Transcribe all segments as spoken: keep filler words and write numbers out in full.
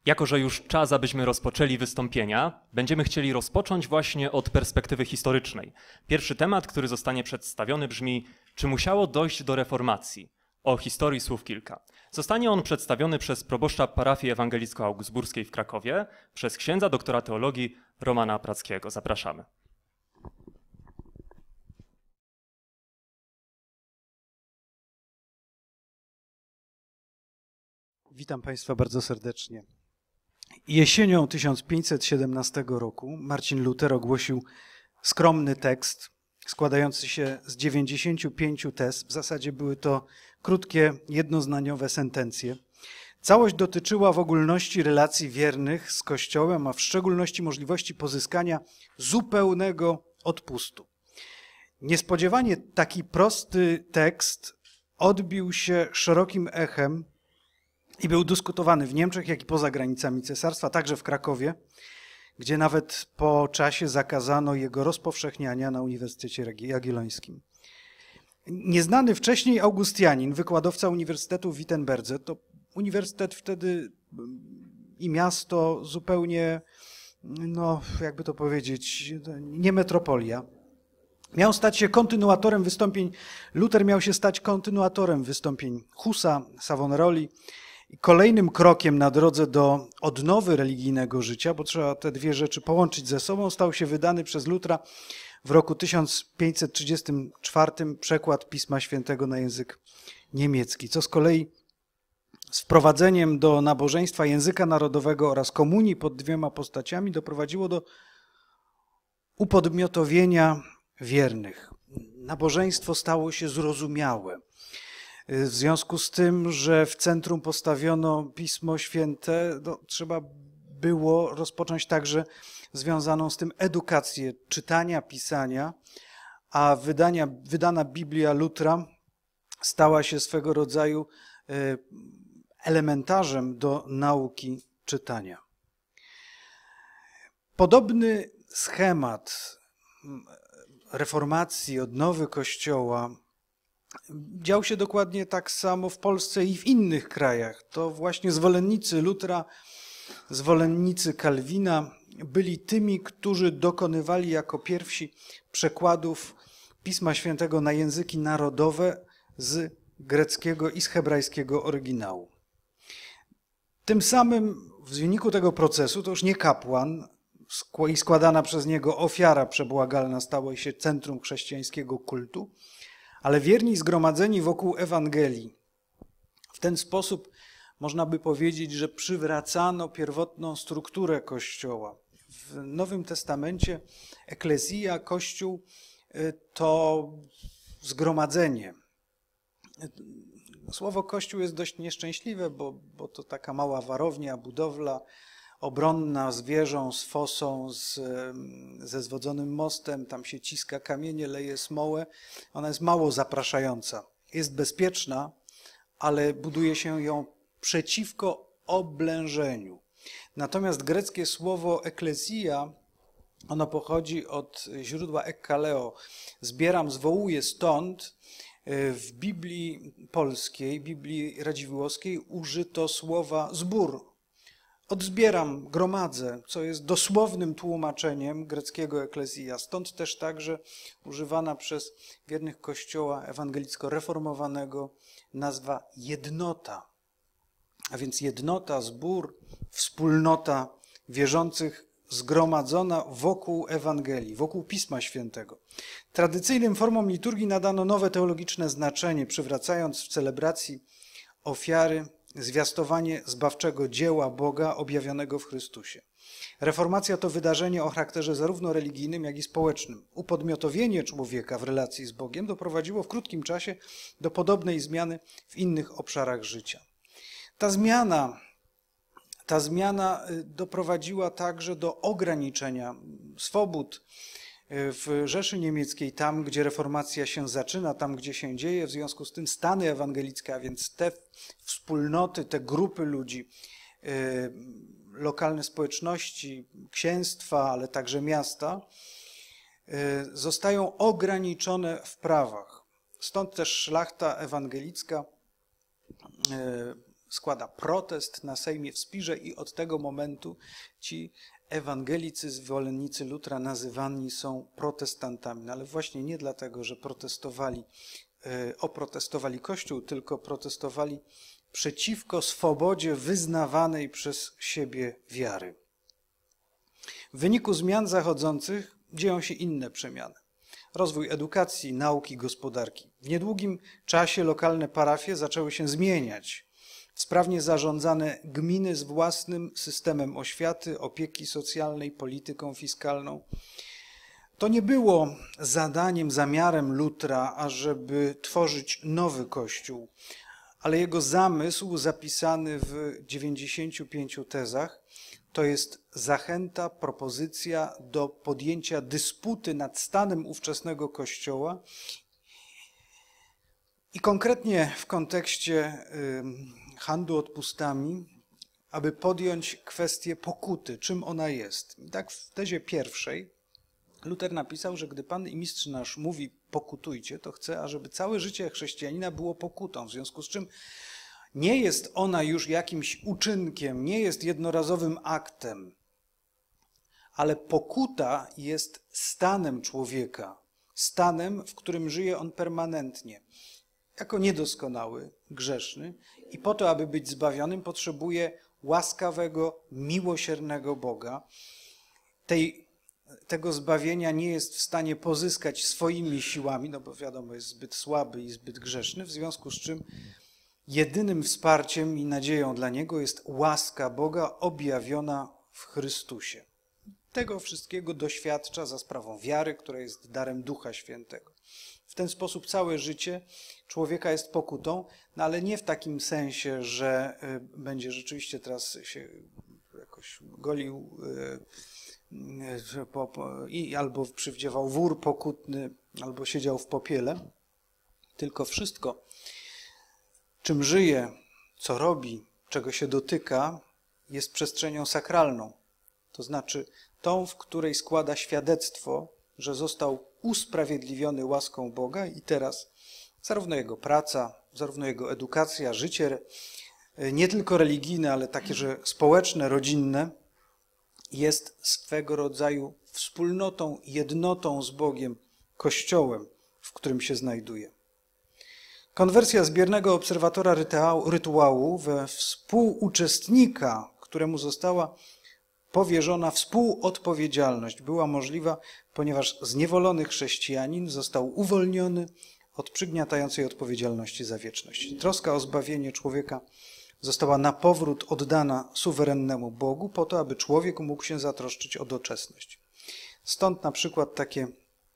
Jako że już czas, abyśmy rozpoczęli wystąpienia, będziemy chcieli rozpocząć właśnie od perspektywy historycznej. Pierwszy temat, który zostanie przedstawiony, brzmi: czy musiało dojść do reformacji? O historii słów kilka. Zostanie on przedstawiony przez proboszcza parafii ewangelicko-augsburskiej w Krakowie, przez księdza doktora teologii Romana Prackiego. Zapraszamy. Witam Państwa bardzo serdecznie. Jesienią tysiąc pięćset siedemnastego roku Marcin Luter ogłosił skromny tekst składający się z dziewięćdziesięciu pięciu tez. W zasadzie były to krótkie, jednozdaniowe sentencje. Całość dotyczyła w ogólności relacji wiernych z Kościołem, a w szczególności możliwości pozyskania zupełnego odpustu. Niespodziewanie taki prosty tekst odbił się szerokim echem i był dyskutowany w Niemczech, jak i poza granicami cesarstwa, także w Krakowie, gdzie nawet po czasie zakazano jego rozpowszechniania na Uniwersytecie Jagiellońskim. Nieznany wcześniej Augustianin, wykładowca Uniwersytetu w Wittenberdze, to uniwersytet wtedy i miasto zupełnie, no jakby to powiedzieć, nie metropolia, miał stać się kontynuatorem wystąpień, Luter miał się stać kontynuatorem wystąpień Husa, Savonaroli. I kolejnym krokiem na drodze do odnowy religijnego życia, bo trzeba te dwie rzeczy połączyć ze sobą, stał się wydany przez Lutra w roku tysiąc pięćset trzydziestym czwartym przekład Pisma Świętego na język niemiecki, co z kolei z wprowadzeniem do nabożeństwa języka narodowego oraz komunii pod dwiema postaciami doprowadziło do upodmiotowienia wiernych. Nabożeństwo stało się zrozumiałe. W związku z tym, że w centrum postawiono Pismo Święte, no, trzeba było rozpocząć także związaną z tym edukację czytania, pisania, a wydania, wydana Biblia Lutra stała się swego rodzaju elementarzem do nauki czytania. Podobny schemat reformacji, odnowy Kościoła dział się dokładnie tak samo w Polsce i w innych krajach. To właśnie zwolennicy Lutra, zwolennicy Kalwina byli tymi, którzy dokonywali jako pierwsi przekładów Pisma Świętego na języki narodowe z greckiego i z hebrajskiego oryginału. Tym samym w wyniku tego procesu to już nie kapłan i składana przez niego ofiara przebłagalna stało się centrum chrześcijańskiego kultu, ale wierni zgromadzeni wokół Ewangelii. W ten sposób można by powiedzieć, że przywracano pierwotną strukturę Kościoła. W Nowym Testamencie eklezja, Kościół to zgromadzenie. Słowo Kościół jest dość nieszczęśliwe, bo, bo to taka mała warownia, budowla obronna z wieżą, z fosą, z, ze zwodzonym mostem, tam się ciska kamienie, leje smołę. Ona jest mało zapraszająca. Jest bezpieczna, ale buduje się ją przeciwko oblężeniu. Natomiast greckie słowo eklezja, ono pochodzi od źródła ekkaleo. Zbieram, zwołuję, stąd w Biblii polskiej, Biblii radziwiłłowskiej użyto słowa zbór. Odzbieram, gromadzę, co jest dosłownym tłumaczeniem greckiego eklezja. Stąd też także używana przez wiernych Kościoła ewangelicko-reformowanego nazwa jednota. A więc jednota, zbór, wspólnota wierzących zgromadzona wokół Ewangelii, wokół Pisma Świętego. Tradycyjnym formom liturgii nadano nowe teologiczne znaczenie, przywracając w celebracji ofiary zwiastowanie zbawczego dzieła Boga objawionego w Chrystusie. Reformacja to wydarzenie o charakterze zarówno religijnym, jak i społecznym. Upodmiotowienie człowieka w relacji z Bogiem doprowadziło w krótkim czasie do podobnej zmiany w innych obszarach życia. Ta zmiana, ta zmiana doprowadziła także do ograniczenia swobód w Rzeszy Niemieckiej, tam gdzie reformacja się zaczyna, tam gdzie się dzieje. W związku z tym stany ewangelickie, a więc te wspólnoty, te grupy ludzi, lokalne społeczności, księstwa, ale także miasta, zostają ograniczone w prawach. Stąd też szlachta ewangelicka składa protest na Sejmie w Spirze i od tego momentu ci ewangelicy, zwolennicy Lutra nazywani są protestantami. No ale właśnie nie dlatego, że protestowali, oprotestowali Kościół, tylko protestowali przeciwko swobodzie wyznawanej przez siebie wiary. W wyniku zmian zachodzących dzieją się inne przemiany. Rozwój edukacji, nauki, gospodarki. W niedługim czasie lokalne parafie zaczęły się zmieniać w sprawnie zarządzane gminy z własnym systemem oświaty, opieki socjalnej, polityką fiskalną. To nie było zadaniem, zamiarem Lutra, ażeby tworzyć nowy Kościół, ale jego zamysł zapisany w dziewięćdziesięciu pięciu tezach to jest zachęta, propozycja do podjęcia dysputy nad stanem ówczesnego Kościoła i konkretnie w kontekście handlu odpustami, aby podjąć kwestię pokuty, czym ona jest. I tak w tezie pierwszej Luter napisał, że gdy Pan i Mistrz nasz mówi pokutujcie, to chce, ażeby całe życie chrześcijanina było pokutą, w związku z czym nie jest ona już jakimś uczynkiem, nie jest jednorazowym aktem, ale pokuta jest stanem człowieka, stanem, w którym żyje on permanentnie, jako niedoskonały, grzeszny i po to, aby być zbawionym, potrzebuje łaskawego, miłosiernego Boga. Tej, tego zbawienia nie jest w stanie pozyskać swoimi siłami, no bo wiadomo, jest zbyt słaby i zbyt grzeszny, w związku z czym jedynym wsparciem i nadzieją dla niego jest łaska Boga objawiona w Chrystusie. Tego wszystkiego doświadcza za sprawą wiary, która jest darem Ducha Świętego. W ten sposób całe życie człowieka jest pokutą, no ale nie w takim sensie, że będzie rzeczywiście teraz się jakoś golił i albo przywdziewał wór pokutny, albo siedział w popiele, tylko wszystko, czym żyje, co robi, czego się dotyka, jest przestrzenią sakralną. To znaczy tą, w której składa świadectwo, że został usprawiedliwiony łaską Boga i teraz zarówno jego praca, zarówno jego edukacja, życie, nie tylko religijne, ale takie, że społeczne, rodzinne, jest swego rodzaju wspólnotą, jednotą z Bogiem, Kościołem, w którym się znajduje. Konwersja z biernego obserwatora rytuału we współuczestnika, któremu została powierzona współodpowiedzialność, była możliwa, ponieważ zniewolony chrześcijanin został uwolniony od przygniatającej odpowiedzialności za wieczność. Troska o zbawienie człowieka została na powrót oddana suwerennemu Bogu po to, aby człowiek mógł się zatroszczyć o doczesność. Stąd na przykład takie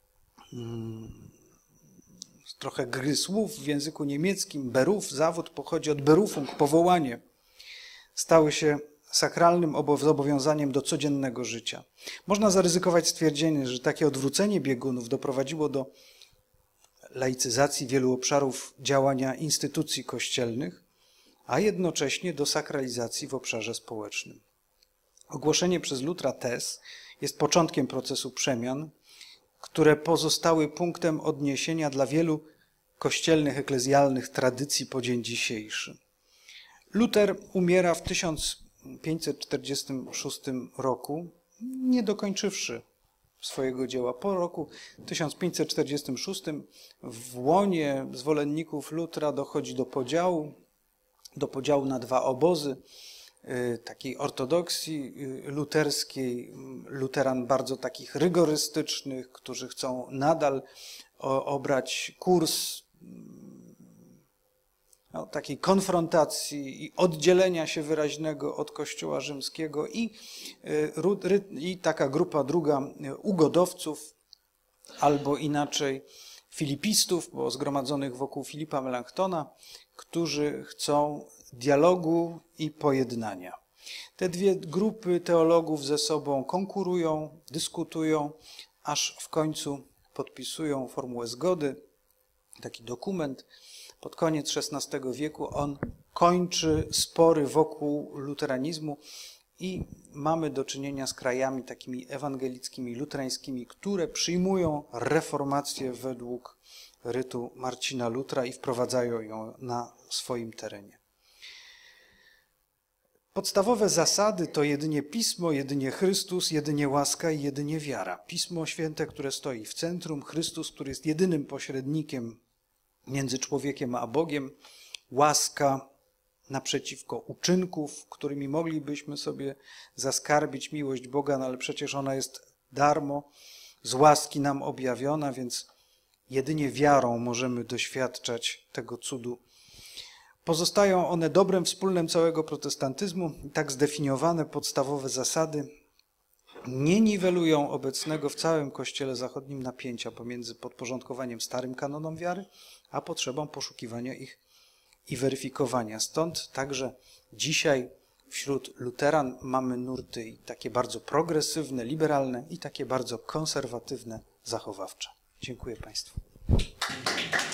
hmm, trochę gry słów w języku niemieckim. Beruf, zawód pochodzi od berufung, powołanie. Stały się sakralnym zobowiązaniem do codziennego życia. Można zaryzykować stwierdzenie, że takie odwrócenie biegunów doprowadziło do laicyzacji wielu obszarów działania instytucji kościelnych, a jednocześnie do sakralizacji w obszarze społecznym. Ogłoszenie przez Lutra tez jest początkiem procesu przemian, które pozostały punktem odniesienia dla wielu kościelnych, eklezjalnych tradycji po dzień dzisiejszy. Luter umiera w tysiąc pięćset czterdziestym szóstym roku, nie dokończywszy swojego dzieła. Po roku tysiąc pięćset czterdziestym szóstym w łonie zwolenników Lutra dochodzi do podziału, do podziału na dwa obozy, takiej ortodoksji luterskiej, luteran bardzo takich rygorystycznych, którzy chcą nadal obrać kurs no, takiej konfrontacji i oddzielenia się wyraźnego od Kościoła rzymskiego i, i taka grupa druga ugodowców, albo inaczej filipistów, bo zgromadzonych wokół Filipa Melanchtona, którzy chcą dialogu i pojednania. Te dwie grupy teologów ze sobą konkurują, dyskutują, aż w końcu podpisują formułę zgody, taki dokument. Pod koniec szesnastego wieku on kończy spory wokół luteranizmu i mamy do czynienia z krajami takimi ewangelickimi, luterańskimi, które przyjmują reformację według rytu Marcina Lutra i wprowadzają ją na swoim terenie. Podstawowe zasady to jedynie Pismo, jedynie Chrystus, jedynie łaska i jedynie wiara. Pismo Święte, które stoi w centrum, Chrystus, który jest jedynym pośrednikiem między człowiekiem a Bogiem, łaska naprzeciwko uczynków, którymi moglibyśmy sobie zaskarbić miłość Boga, no ale przecież ona jest darmo, z łaski nam objawiona, więc jedynie wiarą możemy doświadczać tego cudu. Pozostają one dobrem wspólnym całego protestantyzmu. Tak zdefiniowane podstawowe zasady nie niwelują obecnego w całym Kościele zachodnim napięcia pomiędzy podporządkowaniem starym kanonom wiary, a potrzebą poszukiwania ich i weryfikowania. Stąd także dzisiaj wśród luteran mamy nurty i takie bardzo progresywne, liberalne i takie bardzo konserwatywne, zachowawcze. Dziękuję Państwu.